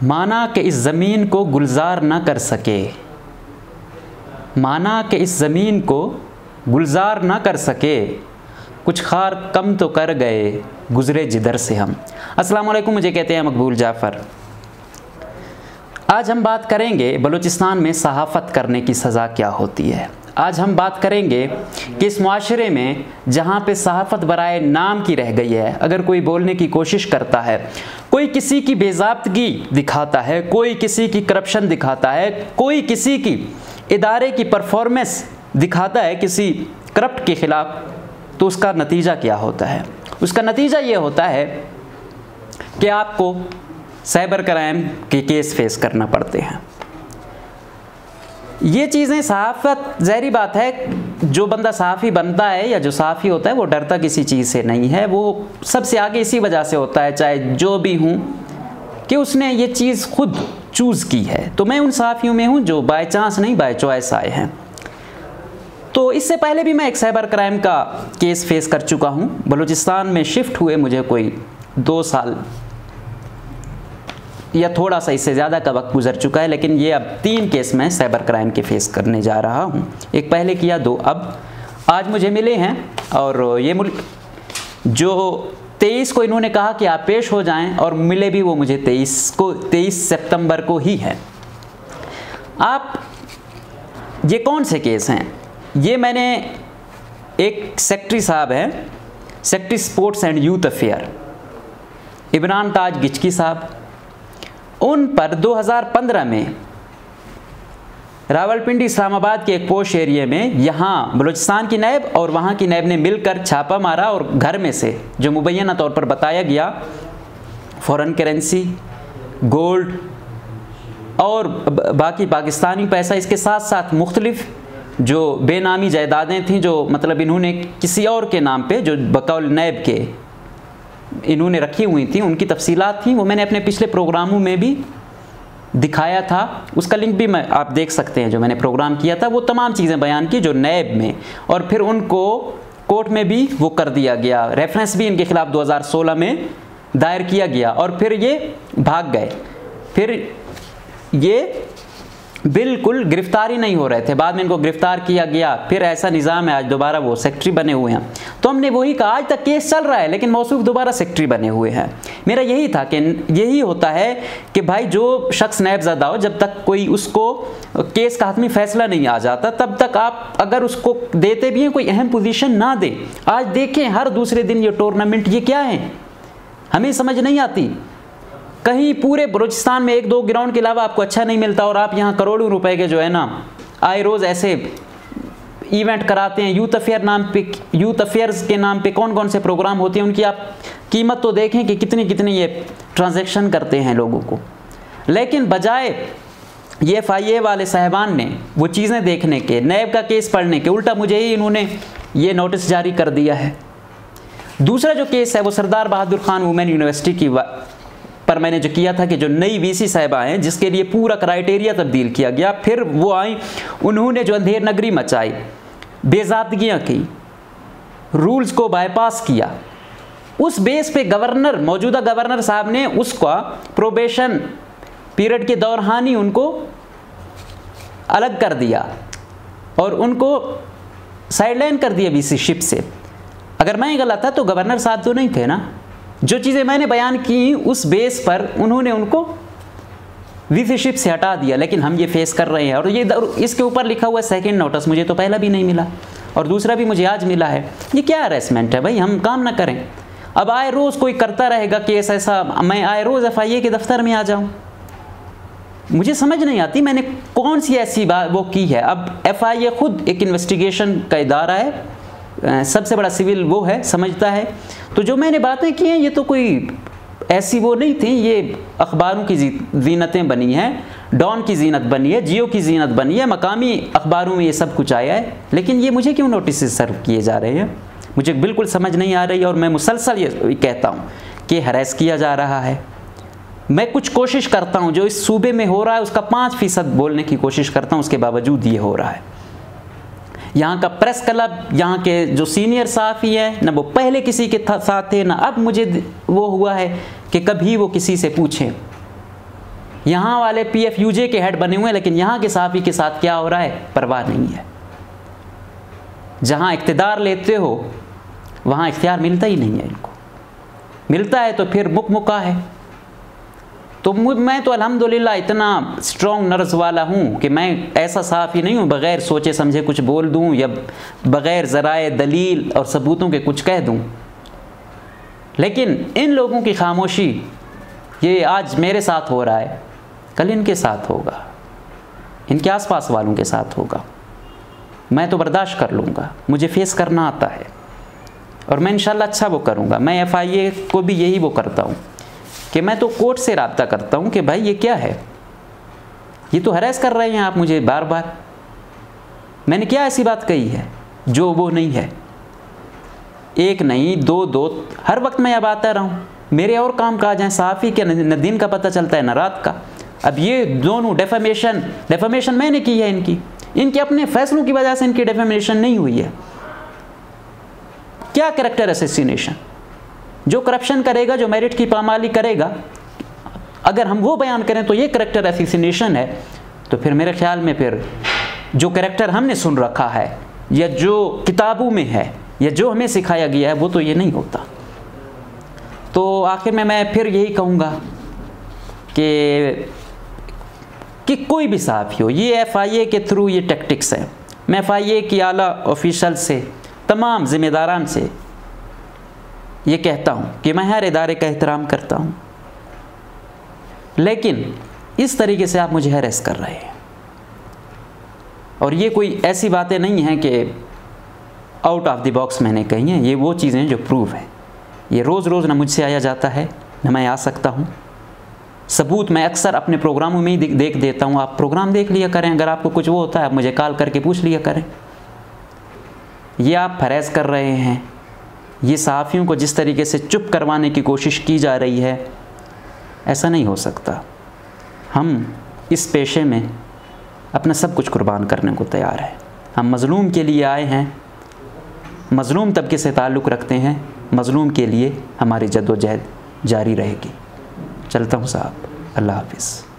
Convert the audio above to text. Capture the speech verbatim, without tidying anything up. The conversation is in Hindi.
माना कि इस ज़मीन को गुलजार न कर सके, माना कि इस ज़मीन को गुलजार न कर सके, कुछ खार कम तो कर गए गुज़रे जिधर से हम। अस्सलाम वालेकुम, मुझे कहते हैं मकबूल जाफ़र। आज हम बात करेंगे बलूचिस्तान में सहाफ़त करने की सज़ा क्या होती है। आज हम बात करेंगे कि इस मुआशरे में जहाँ पे सहाफ़त बराए नाम की रह गई है, अगर कोई बोलने की कोशिश करता है, कोई किसी की बेज़ाब्तगी दिखाता है, कोई किसी की करप्शन दिखाता है, कोई किसी की इदारे की परफॉर्मेंस दिखाता है किसी करप्ट के ख़िलाफ़, तो उसका नतीजा क्या होता है? उसका नतीजा ये होता है कि आपको साइबर क्राइम के केस फेस करना पड़ते हैं। ये चीज़ें सहाफ़त, ज़ाहिरी बात है, जो बंदा सहाफ़ी बनता है या जो सहाफ़ी होता है वो डरता किसी चीज़ से नहीं है। वो सबसे आगे इसी वजह से होता है, चाहे जो भी हूँ, कि उसने ये चीज़ खुद चूज़ की है। तो मैं उन सहाफ़ियों में हूँ जो बाय चांस नहीं, बाय चॉइस आए हैं। तो इससे पहले भी मैं एक साइबर क्राइम का केस फेस कर चुका हूँ। बलूचिस्तान में शिफ्ट हुए मुझे कोई दो साल या थोड़ा सा इससे ज़्यादा का वक्त गुजर चुका है, लेकिन ये अब तीन केस मैं साइबर क्राइम के फेस करने जा रहा हूँ। एक पहले किया, दो अब आज मुझे मिले हैं। और ये मुल्क जो तेईस को इन्होंने कहा कि आप पेश हो जाएं, और मिले भी वो मुझे तेईस को तेईस सितंबर को ही है। आप ये कौन से केस हैं? ये मैंने एक सेक्रेटरी साहब हैं, secretary sports and youth affair, Imran Taj Gichki साहब, उन पर दो हज़ार पंद्रह में रावलपिंडी इस्लामाबाद के एक पोश एरिया में यहाँ बलूचिस्तान की नैब और वहाँ की नैब ने मिलकर छापा मारा, और घर में से जो मुबैना तौर पर बताया गया फ़ॉरेन करेंसी, गोल्ड और बाकी पाकिस्तानी पैसा, इसके साथ साथ मुख्तलिफ जो बेनामी जायदादें थीं जो मतलब इन्होंने किसी और के नाम पे जो बकौल नैब के इन्होंने रखी हुई थी, उनकी तफसीलात थी। वो मैंने अपने पिछले प्रोग्रामों में भी दिखाया था, उसका लिंक भी मैं आप देख सकते हैं। जो मैंने प्रोग्राम किया था वो तमाम चीज़ें बयान की जो नैब में, और फिर उनको कोर्ट में भी वो कर दिया गया, रेफरेंस भी इनके ख़िलाफ़ दो हज़ार सोलह में दायर किया गया, और फिर ये भाग गए। फिर ये बिल्कुल गिरफ्तार ही नहीं हो रहे थे, बाद में इनको गिरफ्तार किया गया। फिर ऐसा निज़ाम है, आज दोबारा वो सेक्रेटरी बने हुए हैं। तो हमने वही कहा, आज तक केस चल रहा है लेकिन मौसूफ दोबारा सेक्रेटरी बने हुए हैं। मेरा यही था कि यही होता है कि भाई जो शख्स नैबज़दा हो, जब तक कोई उसको केस का हतमी फैसला नहीं आ जाता, तब तक आप अगर उसको देते भी हैं कोई अहम पोजीशन ना दें। आज देखें हर दूसरे दिन ये टूर्नामेंट, ये क्या है, हमें समझ नहीं आती। कहीं पूरे बलूचिस्तान में एक दो ग्राउंड के अलावा आपको अच्छा नहीं मिलता, और आप यहाँ करोड़ों रुपए के जो है ना आए रोज़ ऐसे इवेंट कराते हैं। यूथ अफेयर नाम पे, यूथ अफेयर्स के नाम पे कौन कौन से प्रोग्राम होते हैं, उनकी आप कीमत तो देखें कि कितनी कितनी ये ट्रांजैक्शन करते हैं लोगों को। लेकिन बजाय ये एफ आई ए वाले साहबान ने वो चीज़ें देखने के, नैब का केस पढ़ने के, उल्टा मुझे ही इन्होंने ये नोटिस जारी कर दिया है। दूसरा जो केस है वो सरदार बहादुर खान वुमेन यूनिवर्सिटी की पर मैंने जो किया था कि जो नई वीसी साहिबा हैं जिसके लिए पूरा क्राइटेरिया तब्दील किया गया, फिर वो आई, उन्होंने जो अंधेर नगरी मचाई, बेज़ाब्तगियाँ की, रूल्स को बाईपास किया, उस बेस पे गवर्नर, मौजूदा गवर्नर साहब ने उसका प्रोबेशन पीरियड के दौरान ही उनको अलग कर दिया और उनको साइडलाइन कर दिया वीसी शिप से। अगर मैं गलत था तो गवर्नर साहब तो नहीं थे ना। जो चीज़ें मैंने बयान की उस बेस पर उन्होंने उनको वीसी शिप से हटा दिया, लेकिन हम ये फेस कर रहे हैं। और ये इसके ऊपर लिखा हुआ है सेकंड नोटिस, मुझे तो पहला भी नहीं मिला और दूसरा भी मुझे आज मिला है। ये क्या हरेसमेंट है भाई, हम काम ना करें। अब आए रोज़ कोई करता रहेगा केस ऐसा, मैं आए रोज़ एफ आई ए के दफ्तर में आ जाऊँ, मुझे समझ नहीं आती मैंने कौन सी ऐसी बात वो की है। अब एफ आई ए खुद एक इन्वेस्टिगेशन का इदारा है, सबसे बड़ा सिविल वो है, समझता है। तो जो मैंने बातें की हैं ये तो कोई ऐसी वो नहीं थी, ये अखबारों की जीनतें बनी हैं, डॉन की जीनत बनी है, जियो की जीनत बनी है, मकामी अखबारों में ये सब कुछ आया है। लेकिन ये मुझे क्यों नोटिस सर्व किए जा रहे हैं, मुझे बिल्कुल समझ नहीं आ रही। और मैं मुसलसल ये कहता हूँ कि हरास किया जा रहा है। मैं कुछ कोशिश करता हूँ, जो इस सूबे में हो रहा है उसका पाँच फीसद बोलने की कोशिश करता हूँ, उसके बावजूद ये हो रहा है। यहाँ का प्रेस क्लब, यहाँ के जो सीनियर सहाफ़ी हैं, ना वो पहले किसी के साथ थे, ना अब मुझे वो हुआ है कि कभी वो किसी से पूछें। यहाँ वाले पी एफ यू जे के हेड बने हुए हैं, लेकिन यहाँ के सहाफ़ी के साथ क्या हो रहा है परवाह नहीं है। जहाँ इक़्तिदार लेते हो वहाँ इख्तियार मिलता ही नहीं है इनको, मिलता है तो फिर मुकमुका है। तो मैं तो अल्हम्दुलिल्लाह इतना स्ट्रॉन्ग नर्स वाला हूँ कि मैं ऐसा सहाफ़ी नहीं हूँ बग़ैर सोचे समझे कुछ बोल दूँ या बग़ैर ज़राए दलील और सबूतों के कुछ कह दूँ। लेकिन इन लोगों की खामोशी, ये आज मेरे साथ हो रहा है, कल इनके साथ होगा, इनके आसपास वालों के साथ होगा। मैं तो बर्दाश्त कर लूँगा, मुझे फेस करना आता है और मैं इंशाल्लाह अच्छा वो करूँगा। मैं एफ आई ए को भी यही वो करता हूँ कि मैं तो कोर्ट से रब्ता करता हूँ कि भाई ये क्या है, ये तो हरास कर रहे हैं आप मुझे बार बार, मैंने क्या ऐसी बात कही है जो वो नहीं है। एक नहीं दो दो हर वक्त मैं अब आता रहा हूँ, मेरे और काम काज हैं, सहाफ़ी के न दिन का पता चलता है न रात का। अब ये दोनों डेफेमेशन डेफेमेशन मैंने की है, इनकी इनके अपने फैसलों की वजह से इनकी डेफेमेशन नहीं हुई है। क्या कैरेक्टर असैसिनेशन, जो करप्शन करेगा, जो मेरिट की पामाली करेगा, अगर हम वो बयान करें तो ये कैरेक्टर असैसिनेशन है, तो फिर मेरे ख्याल में फिर जो कैरेक्टर हमने सुन रखा है या जो किताबों में है या जो हमें सिखाया गया है वो तो ये नहीं होता। तो आखिर में मैं फिर यही कहूँगा कि कि कोई भी सहाफ़ी हो, ये एफ आई ए के थ्रू ये टैक्टिक्स है। मैं एफ आई ए की आला ऑफिशल से, तमाम ज़िम्मेदारान से ये कहता हूँ कि मैं हर इदारे का एहतराम करता हूँ, लेकिन इस तरीके से आप मुझे हैरेस कर रहे हैं। और ये कोई ऐसी बातें नहीं हैं कि आउट ऑफ द बॉक्स मैंने कही हैं, ये वो चीज़ें जो प्रूव हैं। ये रोज़ रोज़ ना मुझसे आया जाता है ना मैं आ सकता हूँ। सबूत मैं अक्सर अपने प्रोग्रामों में ही देख देता हूँ, आप प्रोग्राम देख लिया करें, अगर आपको कुछ वो होता है आप मुझे कॉल करके पूछ लिया करें। ये आप फरेज़ कर रहे हैं, ये सहाफ़ियों को जिस तरीके से चुप करवाने की कोशिश की जा रही है, ऐसा नहीं हो सकता। हम इस पेशे में अपना सब कुछ कुर्बान करने को तैयार हैं। हम मज़लूम के लिए आए हैं, मज़लूम तबके से ताल्लुक़ रखते हैं, मज़लूम के लिए हमारी जद्दोजहद जारी रहेगी। चलता हूँ साहब, अल्लाह हाफ़िज़।